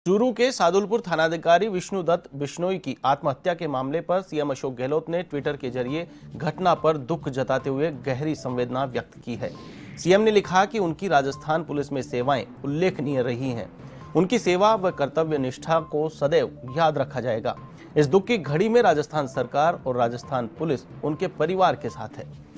चूरू के सादुलपुर थानाधिकारी विष्णुदत्त बिश्नोई की आत्महत्या के मामले पर सीएम अशोक गहलोत ने ट्विटर के जरिए घटना पर दुख जताते हुए गहरी संवेदना व्यक्त की है। सीएम ने लिखा कि उनकी राजस्थान पुलिस में सेवाएं उल्लेखनीय रही हैं। उनकी सेवा व कर्तव्य निष्ठा को सदैव याद रखा जाएगा। इस दुख की घड़ी में राजस्थान सरकार और राजस्थान पुलिस उनके परिवार के साथ है।